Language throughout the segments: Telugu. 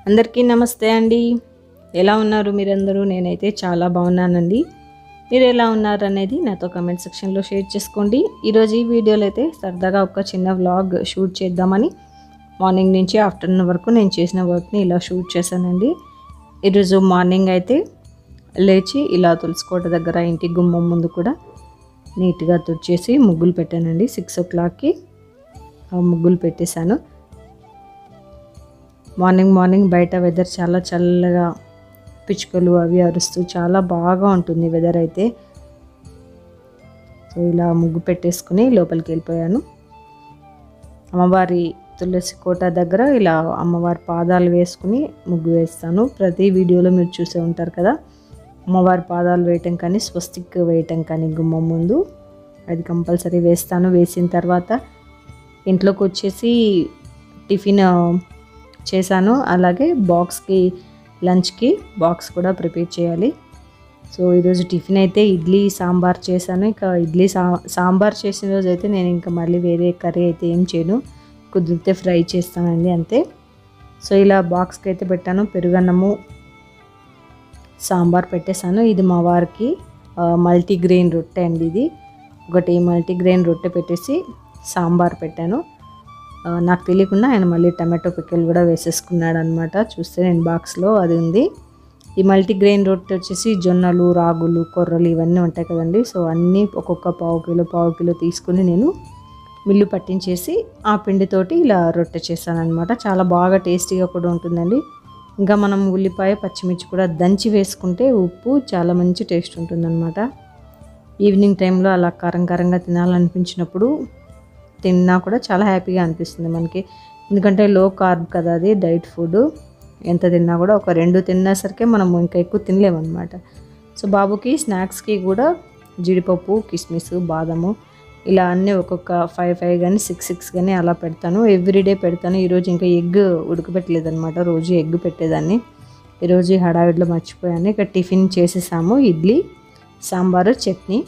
అందరికీ నమస్తే అండి. ఎలా ఉన్నారు మీరందరూ? నేనైతే చాలా బాగున్నానండి. మీరు ఎలా ఉన్నారు అనేది నాతో కామెంట్ సెక్షన్లో షేర్ చేసుకోండి. ఈరోజు ఈ వీడియోలో అయితే సరదాగా ఒక చిన్న వ్లాగ్ షూట్ చేద్దామని మార్నింగ్ నుంచి ఆఫ్టర్నూన్ వరకు నేను చేసిన వర్క్ని ఇలా షూట్ చేశానండి. ఈరోజు మార్నింగ్ అయితే లేచి ఇలా తులసికోట దగ్గర ఇంటి గుమ్మం ముందు కూడా నీట్గా తుడిచేసి ముగ్గులు పెట్టానండి. 6 o'clockకి ముగ్గులు పెట్టేశాను. మార్నింగ్ బయట వెదర్ చాలా చల్లగా, పిచ్చుకలు అవి అరుస్తూ చాలా బాగా ఉంటుంది వెదర్ అయితే. సో ఇలా ముగ్గు పెట్టేసుకుని లోపలికి వెళ్ళిపోయాను. అమ్మవారి తులసి కోట దగ్గర ఇలా అమ్మవారి పాదాలు వేసుకుని ముగ్గు వేస్తాను. ప్రతి వీడియోలో మీరు చూసే ఉంటారు కదా, అమ్మవారి పాదాలు వేయటం కానీ స్వస్తిక్ వేయటం కానీ గుమ్మం ముందు అది కంపల్సరీ వేస్తాను. వేసిన తర్వాత ఇంట్లోకి వచ్చేసి టిఫిన్ చేశాను. అలాగే బాక్స్కి లంచ్కి బాక్స్ కూడా ప్రిపేర్ చేయాలి. సో ఈరోజు టిఫిన్ అయితే ఇడ్లీ సాంబార్ చేశాను. ఇక ఇడ్లీ సాంబార్ చేసిన రోజు అయితే నేను ఇంకా మళ్ళీ వేరే కర్రీ అయితే ఏం చేయను, కుదిరితే ఫ్రై చేస్తానండి అంతే. సో ఇలా బాక్స్కి అయితే పెట్టాను. పెరుగన్నము సాంబార్ పెట్టేశాను. ఇది మా వారికి మల్టీగ్రెయిన్ రొట్టె అండి. ఇది ఒకటి మల్టీగ్రెయిన్ రొట్టె పెట్టేసి సాంబార్ పెట్టాను. నాకు తెలియకుండా ఆయన మళ్ళీ టమాటో పికిల్ కూడా వేసేసుకున్నాడు అనమాట. చూస్తే నేను బాక్స్లో అది ఉంది. ఈ మల్టీగ్రెయిన్ రొట్టె వచ్చేసి జొన్నలు, రాగులు, కొర్రలు ఇవన్నీ ఉంటాయి కదండి. సో అన్నీ ఒక్కొక్క పావు కిలో తీసుకుని నేను మిల్లు పట్టించేసి ఆ పిండితోటి ఇలా రొట్టె చేశాను అనమాట. చాలా బాగా టేస్టీగా కూడా ఉంటుందండి. ఇంకా మనం ఉల్లిపాయ, పచ్చిమిర్చి కూడా దంచి వేసుకుంటే ఉప్పు చాలా మంచి టేస్ట్ ఉంటుందన్నమాట. ఈవినింగ్ టైంలో అలా కారంగా తినాలనిపించినప్పుడు తిన్నా కూడా చాలా హ్యాపీగా అనిపిస్తుంది మనకి. ఎందుకంటే లో కార్బ్ కదా, అది డైట్ ఫుడ్. ఎంత తిన్నా కూడా ఒక 2 తినేసరికి మనం ఇంకా ఎక్కువ తినలేమన్నమాట. సో బాబుకి స్నాక్స్కి కూడా జీడిపప్పు, కిస్మిస్, బాదము ఇలా అన్నీ ఒక్కొక్క 5 కానీ 6 కానీ అలా పెడతాను. ఎవ్రీడే పెడతాను. ఈరోజు ఇంకా ఎగ్ ఉడకబెట్టలేదన్నమాట. రోజు ఎగ్ పెట్టేదాన్ని. ఈరోజు హడావిడిలో మర్చిపోయాను. ఇక టిఫిన్ చేసేసాము. ఇడ్లీ, సాంబారు, చట్నీ.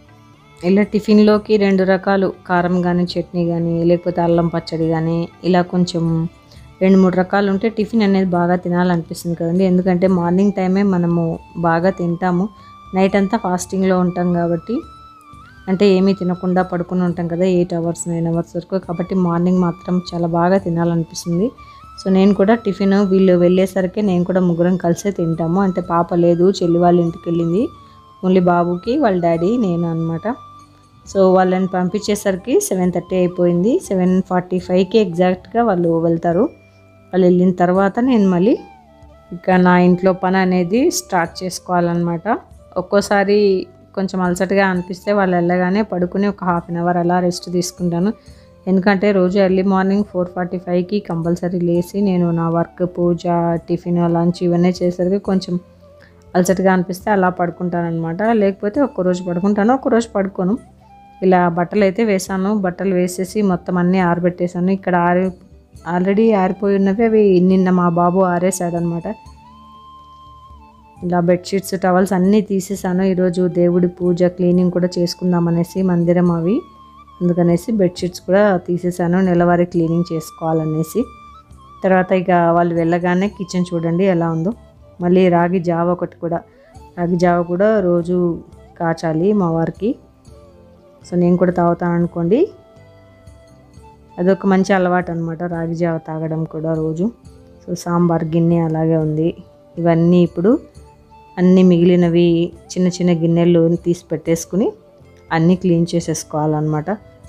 ఇలా టిఫిన్లోకి 2 రకాలు, కారం కానీ చట్నీ కానీ లేకపోతే అల్లం పచ్చడి కానీ ఇలా కొంచెం 2-3 రకాలు ఉంటే టిఫిన్ అనేది బాగా తినాలనిపిస్తుంది కదండి. ఎందుకంటే మార్నింగ్ టైమే మనము బాగా తింటాము. నైట్ అంతా ఫాస్టింగ్లో ఉంటాం కాబట్టి, అంటే ఏమీ తినకుండా పడుకుని ఉంటాం కదా 8 hours 9 hours వరకు. కాబట్టి మార్నింగ్ మాత్రం చాలా బాగా తినాలనిపిస్తుంది. సో నేను కూడా టిఫిన్ వీళ్ళు వెళ్ళేసరికి నేను కూడా ముగ్గురం కలిసే తింటాము. అంటే పాప లేదు, చెల్లి వాళ్ళ ఇంటికి వెళ్ళింది. ఓన్లీ బాబుకి వాళ్ళ డాడీ, నేను అనమాట. సో వాళ్ళని పంపించేసరికి 7:30 అయిపోయింది. 7:45కి ఎగ్జాక్ట్గా వాళ్ళు వెళ్తారు. వాళ్ళు వెళ్ళిన తర్వాత నేను మళ్ళీ ఇక నా ఇంట్లో పని అనేది స్టార్ట్ చేసుకోవాలన్నమాట. ఒక్కోసారి కొంచెం అలసటగా అనిపిస్తే వాళ్ళు వెళ్ళగానే పడుకుని ఒక 1/2 hour అలా రెస్ట్ తీసుకుంటాను. ఎందుకంటే రోజు ఎర్లీ మార్నింగ్ 4:45కి కంపల్సరీ లేచి నేను నా వర్క్, పూజ, టిఫిన్, లంచ్ ఇవన్నీ చేసరికి కొంచెం అలసటగా అనిపిస్తే అలా పడుకుంటాను అనమాట. లేకపోతే ఒక్కరోజు పడుకుంటాను, ఒక్కరోజు పడుకోను. ఇలా బట్టలు అయితే వేసాను. బట్టలు వేసేసి మొత్తం అన్నీ ఆరబెట్టేశాను. ఇక్కడ ఆల్రెడీ ఆరిపోయి ఉన్నవి, అవి నిన్న మా బాబు ఆరేసాడనమాట. ఇలా బెడ్షీట్స్, టవల్స్ అన్నీ తీసేసాను. ఈరోజు దేవుడి పూజ క్లీనింగ్ కూడా చేసుకుందామనేసి, మందిరం అవి, అందుకనేసి బెడ్షీట్స్ కూడా తీసేసాను. నెలవారీ క్లీనింగ్ చేసుకోవాలనేసి. తర్వాత ఇక వాళ్ళు వెళ్ళగానే కిచెన్ చూడండి ఎలా ఉందో. మళ్ళీ రాగి జావ కూడా రోజు కాచాలి మా వారికి. సో నేను కూడా తాగుతాను అనుకోండి. అదొక మంచి అలవాటు అనమాట, రాగి జావ తాగడం కూడా రోజు. సో సాంబార్ గిన్నె అలాగే ఉంది. ఇవన్నీ ఇప్పుడు అన్నీ మిగిలినవి చిన్న గిన్నెలు తీసి పెట్టేసుకుని అన్నీ క్లీన్ చేసేసుకోవాలన్నమాట.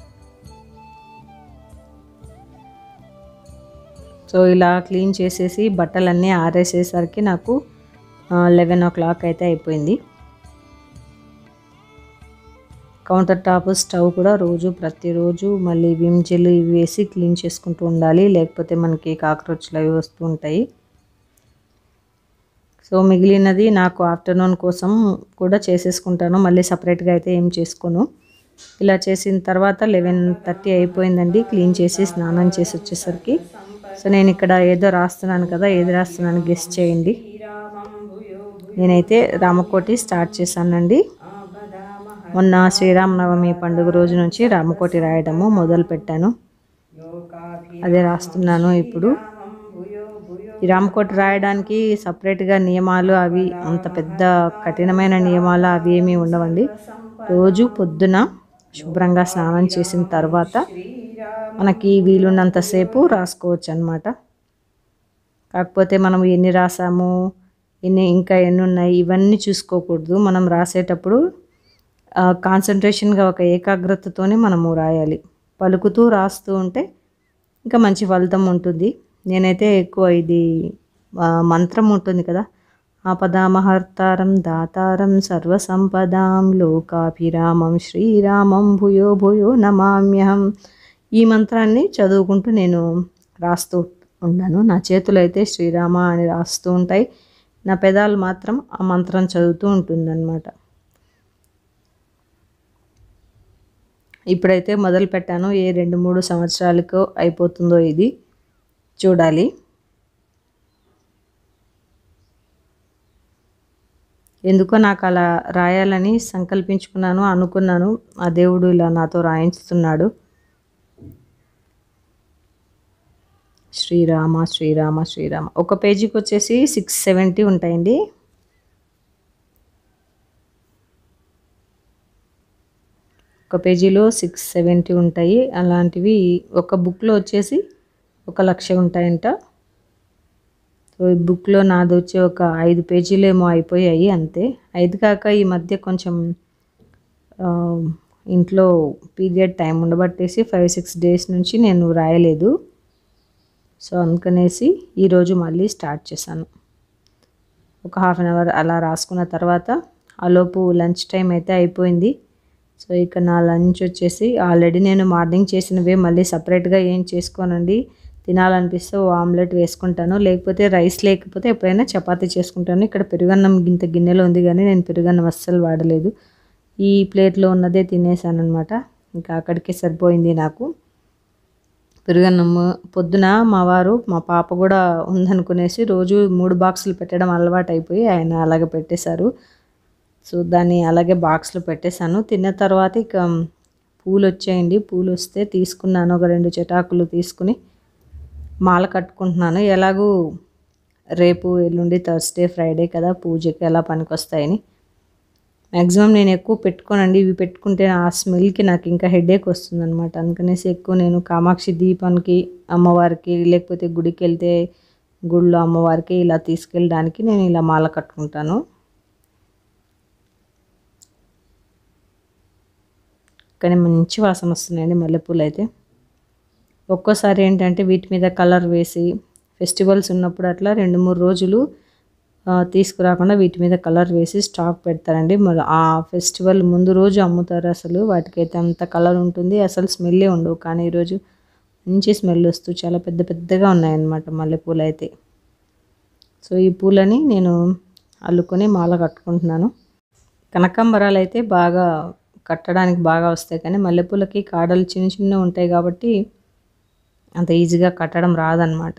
సో ఇలా క్లీన్ చేసేసి బట్టలన్నీ ఆరేసేసరికి నాకు 11 o'clock అయితే అయిపోయింది. కౌంటర్ టాప్, స్టవ్ కూడా ప్రతిరోజు మళ్ళీ విమ్ జెల్ ఇవి వేసి క్లీన్ చేసుకుంటూ ఉండాలి. లేకపోతే మనకి కాక్రోచ్లు అవి వస్తూ ఉంటాయి. సో మిగిలినది నాకు ఆఫ్టర్నూన్ కోసం కూడా చేసేసుకుంటాను. మళ్ళీ సపరేట్గా అయితే ఏం చేసుకోను. ఇలా చేసిన తర్వాత 11:30 అయిపోయిందండి. క్లీన్ చేసి స్నానం చేసి వచ్చేసరికి. సో నేను ఇక్కడ ఏదో రాస్తున్నాను కదా, ఏది రాస్తున్నాను గెస్ట్ చేయండి. నేనైతే రామకోటి స్టార్ట్ చేశానండి. మొన్న శ్రీరామనవమి పండుగ రోజు నుంచి రామకోటి రాయడము మొదలు పెట్టాను. అదే రాస్తున్నాను ఇప్పుడు. ఈ రామకోటి రాయడానికి సపరేట్గా నియమాలు అవి అంత పెద్ద కఠినమైన నియమాలు అవి ఏమీ ఉండవండి. రోజు పొద్దున శుభ్రంగా స్నానం చేసిన తర్వాత మనకి వీలున్నంతసేపు రాసుకోవచ్చు అన్నమాట. కాకపోతే మనం ఎన్ని రాసాము, ఇంకా ఎన్ని ఉన్నాయి ఇవన్నీ చూసుకోకూడదు. మనం రాసేటప్పుడు కాన్సన్ట్రేషన్గా ఒక ఏకాగ్రతతోనే మనము రాయాలి. పలుకుతూ రాస్తూ ఉంటే ఇంకా మంచి ఫలితం ఉంటుంది. నేనైతే ఎక్కువ ఇది మంత్రం ఉంటుంది కదా, ఆపదామహర్తారం దాతారం సర్వసంపదాం లోకాభిరామం శ్రీరామం భూయో భూయో నమామ్యహం, ఈ మంత్రాన్ని చదువుకుంటూ నేను రాస్తూ ఉన్నాను. నా చేతులు అయితే శ్రీరామ అని రాస్తూ ఉంటాయి, నా పెదాలు మాత్రం ఆ మంత్రం చదువుతూ ఉంటుందన్నమాట. ఇప్పుడైతే మొదలు పెట్టాను. ఏ 2-3 సంవత్సరాలకు అయిపోతుందో ఇది చూడాలి. ఎందుకో నాకు అలా రాయాలని సంకల్పించుకున్నాను, అనుకున్నాను. ఆ దేవుడు ఇలా నాతో రాయించుతున్నాడు. శ్రీరామ శ్రీరామ శ్రీరామ. ఒక పేజీకి వచ్చేసి 670 ఉంటాయండి. ఒక పేజీలో 670 ఉంటాయి. అలాంటివి ఒక బుక్లో వచ్చేసి 1,00,000 ఉంటాయంట. సో ఈ బుక్లో నాది వచ్చి ఒక 5 పేజీలు ఏమో అయిపోయాయి అంతే. 5 కాక ఈ మధ్య కొంచెం ఇంట్లో పీరియడ్ టైం ఉండబట్టేసి 5-6 డేస్ నుంచి నేను రాయలేదు. సో అందుకనేసి ఈరోజు మళ్ళీ స్టార్ట్ చేశాను. ఒక హాఫ్ అన్ అవర్ అలా రాసుకున్న తర్వాత ఆలోపు లంచ్ టైం అయితే అయిపోయింది. సో ఇక నా లంచ్ వచ్చేసి ఆల్రెడీ నేను మార్నింగ్ చేసినవే మళ్ళీ సపరేట్గా ఏం చేసుకోనండి. తినాలనిపిస్తే ఆమ్లెట్ వేసుకుంటాను, లేకపోతే రైస్ లేకపోతే ఎప్పుడైనా చపాతీ చేసుకుంటాను. ఇక్కడ పెరుగన్నం ఇంత గిన్నెలో ఉంది కానీ నేను పెరుగన్నం అస్సలు వాడలేదు. ఈ ప్లేట్లో ఉన్నదే తినేసాను అనమాట. ఇంకా అక్కడికే సరిపోయింది నాకు పెరుగన్నము. పొద్దున మా పాప కూడా ఉందనుకునేసి రోజు 3 బాక్సులు పెట్టడం అలవాటు అయిపోయి ఆయన అలాగే పెట్టేశారు. సో దాన్ని అలాగే బాక్స్లో పెట్టేశాను. తిన్న తర్వాత ఇక పూలు వచ్చాయండి. పూలు వస్తే తీసుకున్నాను. ఒక 2 చెటాకులు తీసుకుని మాల కట్టుకుంటున్నాను. ఎలాగూ రేపు ఎల్లుండి థర్స్డే ఫ్రైడే కదా, పూజకి ఎలా పనికొస్తాయని. మ్యాక్సిమం నేను ఎక్కువ పెట్టుకోనండి. ఇవి పెట్టుకుంటే ఆ స్మెల్కి నాకు ఇంకా హెడేక్ వస్తుంది అనమాట. అందుకనేసి ఎక్కువ నేను కామాక్షి దీపానికి, అమ్మవారికి, లేకపోతే గుడికి వెళ్తే గుడిలో అమ్మవారికి ఇలా తీసుకెళ్ళడానికి నేను ఇలా మాల కట్టుకుంటాను. కానీ మంచి వాసన వస్తున్నాయండి మల్లెపూలు అయితే. ఒక్కోసారి ఏంటంటే వీటి మీద కలర్ వేసి ఫెస్టివల్స్ ఉన్నప్పుడు అట్లా 2-3 రోజులు తీసుకురాకుండా వీటి మీద కలర్ వేసి స్టాక్ పెడతారండి. మరి ఆ ఫెస్టివల్ ముందు రోజు అమ్ముతారు. అసలు వాటికైతే అంత కలర్ ఉంటుంది, అసలు స్మెల్లే ఉండవు. కానీ ఈరోజు మంచి స్మెల్ వస్తూ చాలా పెద్ద పెద్దగా ఉన్నాయన్నమాట మల్లెపూలు అయితే. సో ఈ పూలని నేను అల్లుకొని మాల కట్టుకుంటున్నాను. కనకాంబరాలు అయితే బాగా కట్టడానికి బాగా వస్తాయి, కానీ మల్లెపూలకి కాడలు చిన్న చిన్న ఉంటాయి కాబట్టి అంత ఈజీగా కట్టడం రాదన్నమాట.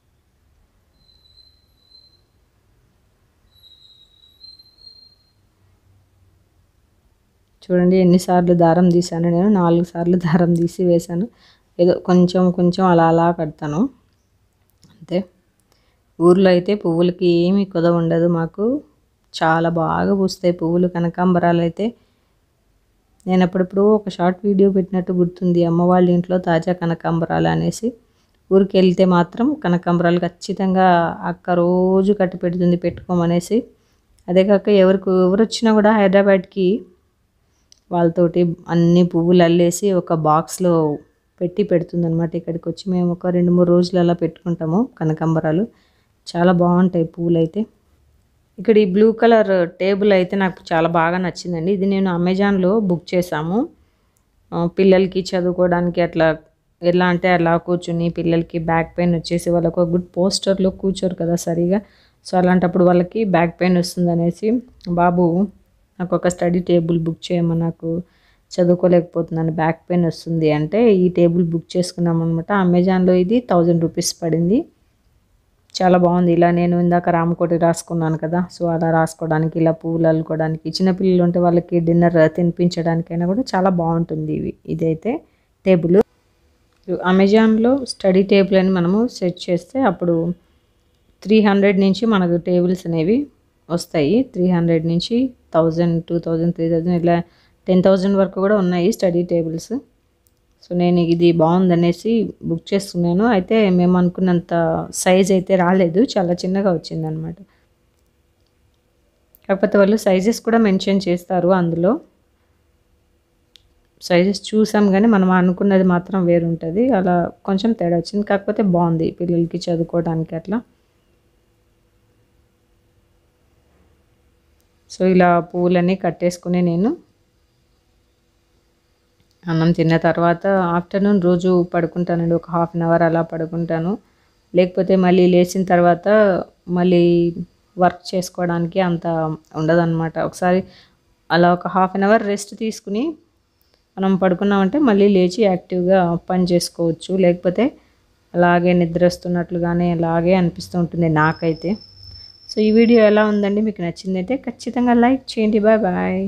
చూడండి ఎన్నిసార్లు దారం తీసాను నేను. 4 సార్లు దారం తీసి వేశాను. ఏదో కొంచెం కొంచెం అలా అలా కడతాను అంతే. ఊర్లో అయితే పువ్వులకి ఏమీ కొదవ ఉండదు మాకు. చాలా బాగా పూస్తాయి పువ్వులు. కనకాంబరాలు అయితే నేను అప్పుడప్పుడు ఒక షార్ట్ వీడియో పెట్టినట్టు గుర్తుంది, అమ్మ వాళ్ళ ఇంట్లో తాజా కనకాంబరాలు అనేసి. ఊరికి వెళ్తే మాత్రం కనకాంబరాలు ఖచ్చితంగా అక్క రోజు కట్టి పెడుతుంది పెట్టుకోమనేసి. అదే కాక ఎవరు వచ్చినా కూడా హైదరాబాద్కి వాళ్ళతోటి అన్ని పువ్వులు అల్లేసి ఒక బాక్స్లో పెట్టి పెడుతుందన్నమాట. ఇక్కడికి వచ్చి మేము ఒక 2-3 రోజులు అలా పెట్టుకుంటాము కనకాంబరాలు. చాలా బాగుంటాయి పువ్వులు అయితే. ఇక్కడ ఈ బ్లూ కలర్ టేబుల్ అయితే నాకు చాలా బాగా నచ్చిందండి. ఇది నేను అమెజాన్లో బుక్ చేశాము. పిల్లలకి చదువుకోవడానికి అట్లా ఎలా అంటే అలా కూర్చుని, పిల్లలకి బ్యాక్ పెయిన్ వచ్చేసి వాళ్ళకు గుడ్ పోస్టర్లో కూర్చోరు కదా సరిగా. సో అలాంటప్పుడు వాళ్ళకి బ్యాక్ పెయిన్ వస్తుంది అనేసి బాబు నాకు ఒక స్టడీ టేబుల్ బుక్ చేయమని, నాకు చదువుకోలేకపోతున్నాను బ్యాక్ పెయిన్ వస్తుంది అంటే ఈ టేబుల్ బుక్ చేసుకున్నాం అనమాట. అమెజాన్లో ఇది 1000 రూపీస్ పడింది. చాలా బాగుంది. ఇలా నేను ఇందాక రామకోటి రాసుకున్నాను కదా, సో అలా రాసుకోవడానికి, ఇలా పువ్వులు అల్లుకోవడానికి, చిన్నపిల్లలు ఉంటే వాళ్ళకి డిన్నర్ తినిపించడానికైనా కూడా చాలా బాగుంటుంది ఇదైతే టేబుల్. అమెజాన్లో స్టడీ టేబుల్ అని మనము సెర్చ్ చేస్తే అప్పుడు 300 నుంచి మనకు టేబుల్స్ అనేవి వస్తాయి. 300 నుంచి 1000, 2000, 3000 ఇలా 10,000 వరకు కూడా ఉన్నాయి స్టడీ టేబుల్స్. సో నేను ఇది బాగుందనేసి బుక్ చేసుకున్నాను. అయితే మేము అనుకున్నంత సైజ్ అయితే రాలేదు, చాలా చిన్నగా వచ్చిందనమాట. కాకపోతే వాళ్ళు సైజెస్ కూడా మెన్షన్ చేస్తారు అందులో. సైజెస్ చూసాం కానీ మనం అనుకున్నది మాత్రం వేరుంటుంది, అలా కొంచెం తేడా వచ్చింది. కాకపోతే బాగుంది పిల్లలకి చదువుకోవడానికి అట్లా. సో ఇలా పువ్వులన్నీ కట్టేసుకుని నేను అన్నం తిన్న తర్వాత ఆఫ్టర్నూన్ రోజు పడుకుంటానండి, ఒక హాఫ్ అన్ అవర్ అలా పడుకుంటాను. లేకపోతే మళ్ళీ లేచిన తర్వాత మళ్ళీ వర్క్ చేసుకోవడానికి అంత ఉండదన్నమాట. ఒకసారి అలా ఒక హాఫ్ అన్ అవర్ రెస్ట్ తీసుకుని మనం పడుకున్నామంటే మళ్ళీ లేచి యాక్టివ్గా పని చేసుకోవచ్చు. లేకపోతే అలాగే నిద్ర వస్తున్నట్లుగానే అలాగే అనిపిస్తూ ఉంటుంది నాకైతే. సో ఈ వీడియో ఎలా ఉందండి, మీకు నచ్చిందైతే ఖచ్చితంగా లైక్ చేయండి. Bye bye.